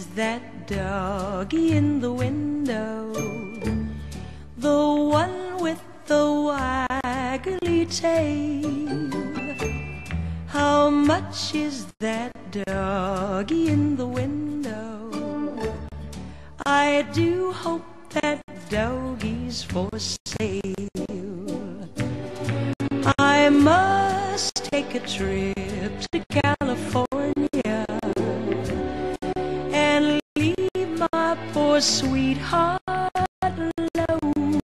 that doggy in the window? The one with the waggly tail. How much is that doggy in the window? I do hope that doggy's for sale. I must take a trip to California and leave my poor sweetheart alone.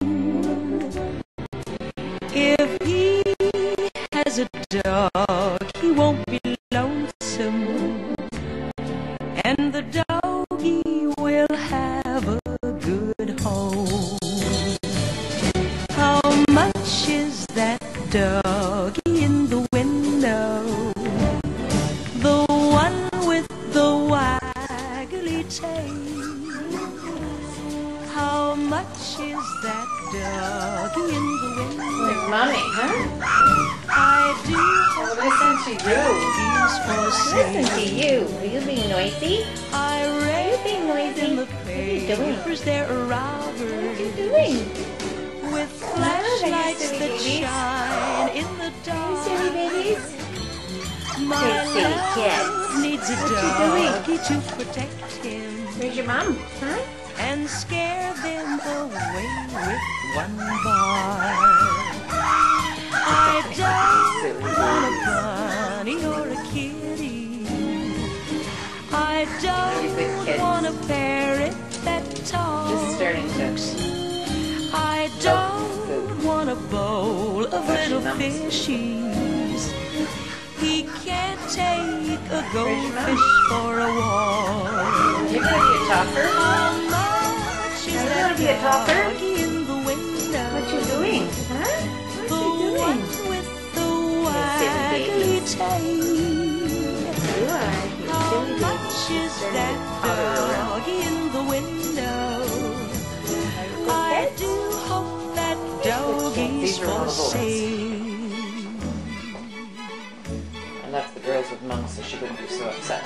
If he has a dog, he won't be lonesome, and the doggy will have a good home. How much is that doggy in the window? The one with the waggly tail. How much is that doggy in the window? Like mommy, huh? I do Listen to you. Listen to you. Are you being noisy? I read being noisy? in the What are you doing? papers there are What robbers are you doing? with flashlights silly that babies. shine in the You dark. silly babies? My Okay, silly kids. love needs a What you doing? doggy to protect him Where's your mom? Huh? and scare them away with one bark. I don't want a bunny or a kitty. I don't want a parrot that talks. Just starting to. I don't want a bowl of little fishies. He can't take a goldfish for a walk. You're gonna be a talker? How much is Are you that gonna be a talker? doggy in the window? What you doing? Huh? What The you doing? one with the waggly tail. You are. How You're silly much baby. is Starting that to toddle around. doggy in the window? I do hope that doggy's These are all for the bullets. sale. I left the girls with mom so she wouldn't be so upset.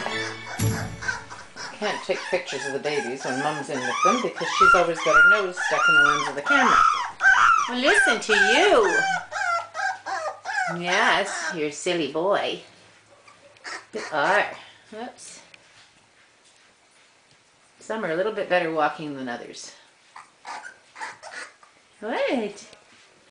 Can't take pictures of the babies when mom's in with them because she's always got her nose stuck in the lens of the camera. Well, listen to you. Yes, you're a silly boy. You are. Oops. Some are a little bit better walking than others. What?